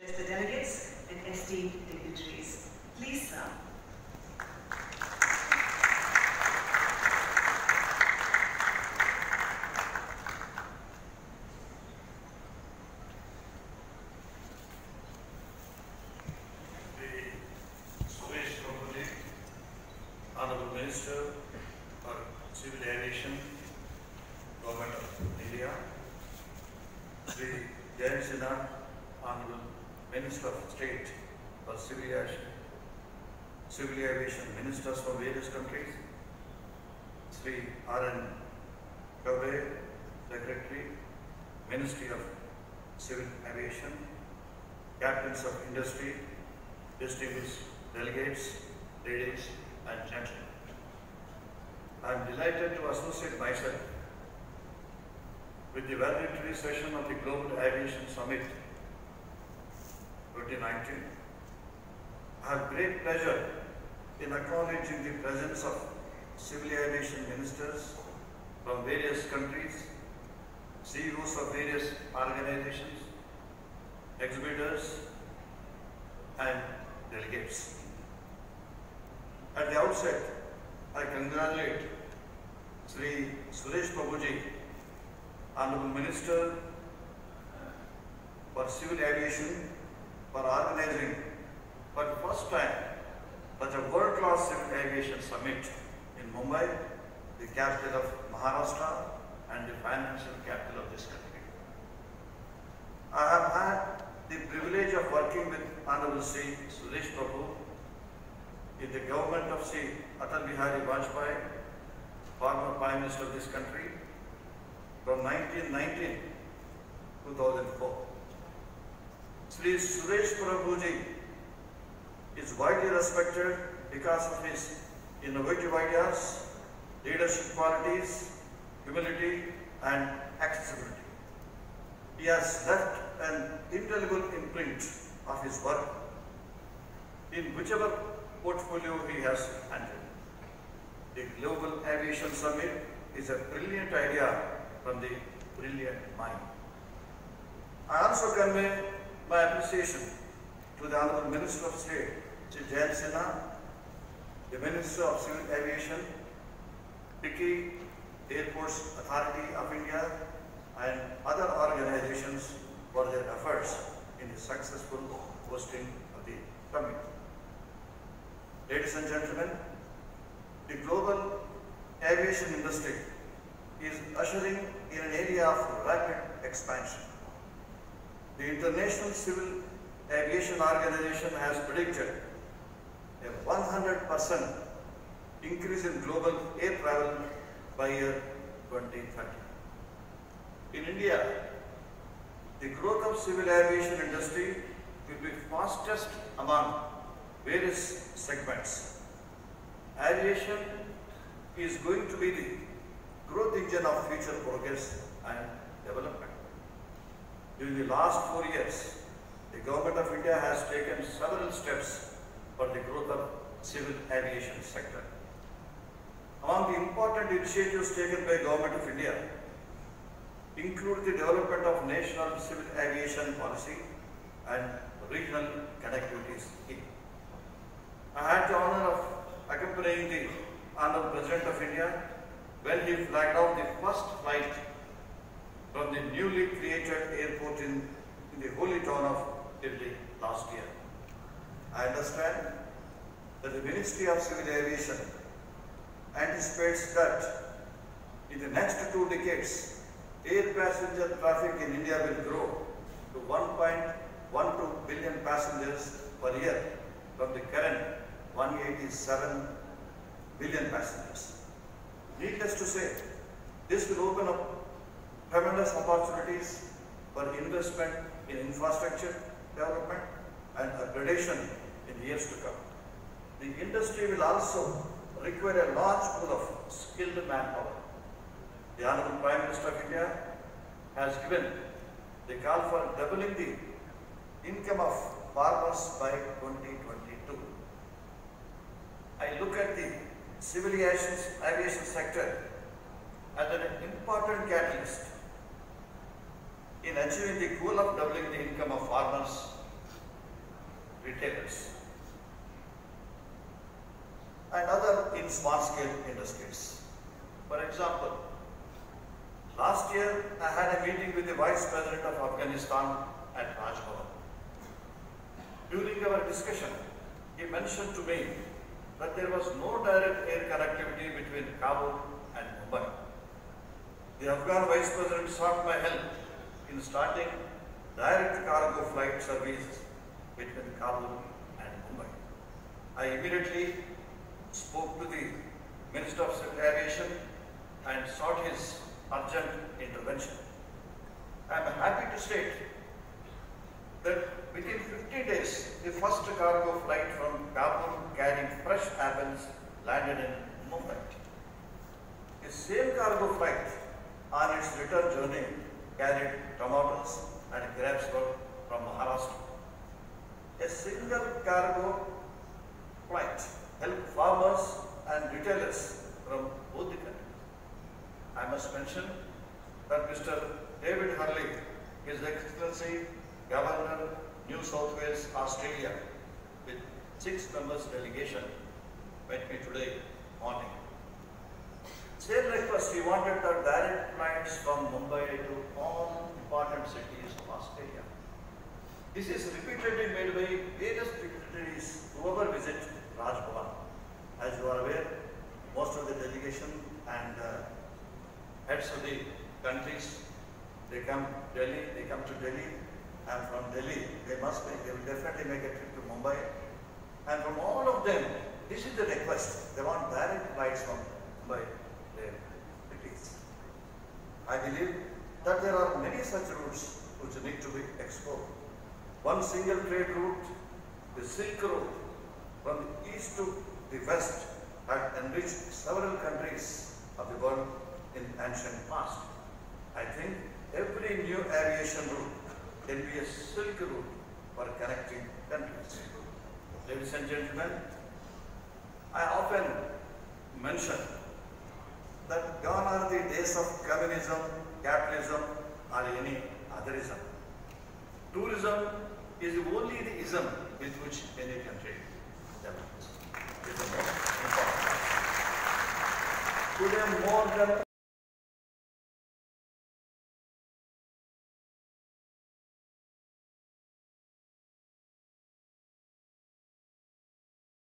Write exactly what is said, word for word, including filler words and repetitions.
The delegates and esteemed dignitaries, please sir. Honorable Minister for Civil Aviation, Government of India, Sri Vidyasagar, Honorable Minister of State for Civil Aviation, Civil Aviation Ministers from various countries, Sri R N Kabe, Secretary, Ministry of Civil Aviation, Captains of Industry, distinguished delegates, ladies and gentlemen. I am delighted to associate myself with the valedictory session of the Global Aviation Summit twenty nineteen. I have great pleasure in acknowledging the presence of civil aviation ministers from various countries, C E Os of various organizations, exhibitors and delegates. At the outset, I congratulate Sri Suresh Prabhuji, Honorable Minister for Civil Aviation, for organizing for the first time such a world-class civil aviation summit in Mumbai, the capital of Maharashtra and the financial capital of this country. I have had the privilege of working with Honorable Sri Suresh Prabhu in the government of Sri Atal Bihari Vajpayee, former Prime Minister of this country, from nineteen ninety to two thousand four. Sri Suresh Prabhuji is widely respected because of his innovative ideas, leadership qualities, humility and accessibility. He has left an indelible imprint of his work in whichever portfolio he has handled. The Global Aviation Summit is a brilliant idea from the brilliant mind. I also convey my appreciation to the Honorable Minister of State, Sri Vidyasagar, the Minister of Civil Aviation, Picky Airports Authority of India, and other organizations for their efforts in the successful hosting of the summit. Ladies and gentlemen, the global aviation industry is ushering in an area of rapid expansion. The International Civil Aviation Organization has predicted a one hundred percent increase in global air travel by year twenty thirty. In India, the growth of civil aviation industry will be fastest among various segments. Aviation is going to be the growth engine of future progress and development. During the last four years, the Government of India has taken several steps for the growth of civil aviation sector. Among the important initiatives taken by Government of India include the development of National Civil Aviation Policy and Regional Connectivity Scheme. I had the honor of accompanying the Honorable President of India when he flagged off the first flight from the newly created airport in, in the holy town of Delhi last year. I understand that the Ministry of Civil Aviation anticipates that in the next two decades, air passenger traffic in India will grow to one point one two billion passengers per year from the current one hundred eighty-seven billion passengers. Needless to say, this will open up tremendous opportunities for investment in infrastructure development and upgradation in the years to come. The industry will also require a large pool of skilled manpower. The Honorable Prime Minister of India has given the call for doubling the income of farmers by twenty twenty-two. I look at the civil aviation sector as an important catalyst in achieving the goal of doubling the income of farmers retailers, and other in small scale industries. For example, last year I had a meeting with the Vice President of Afghanistan at Raj Bhavan. During our discussion, he mentioned to me that there was no direct air connectivity between Kabul and Mumbai. The Afghan Vice President sought my help in starting direct cargo flight service between Kabul and Mumbai. I immediately spoke to the Minister of Civil Aviation and sought his urgent intervention. I am happy to state that within fifty days, the first cargo flight from Kabul carrying fresh apples landed in Mumbai. The same cargo flight on its return journey carried tomatoes and grapes from Maharashtra. A single cargo flight helped farmers and retailers from both the countries. I must mention that Mister David Hurley, His Excellency Governor, New South Wales, Australia, with six members delegation, met me today morning. Same request, we wanted the direct flights from Mumbai to all important cities of Australia. This is repeatedly made by various dignitaries whoever visit Raj Bhavan. As you are aware, most of the delegation and uh, heads of the countries, they come Delhi, they come to Delhi, and from Delhi, they must make, they will definitely make a trip to Mumbai. And from all of them, this is the request. They want direct flights from Mumbai, their cities. I believe that there are many such routes which need to be explored. One single trade route, the Silk Road, from the east to the west, had enriched several countries of the world in ancient past. I think every new aviation route can be a silk route for connecting countries. Ladies and gentlemen, I often mention that gone are the days of communism, capitalism, or any otherism. Tourism is only the ism with which any country develops. It is the most important. Today more than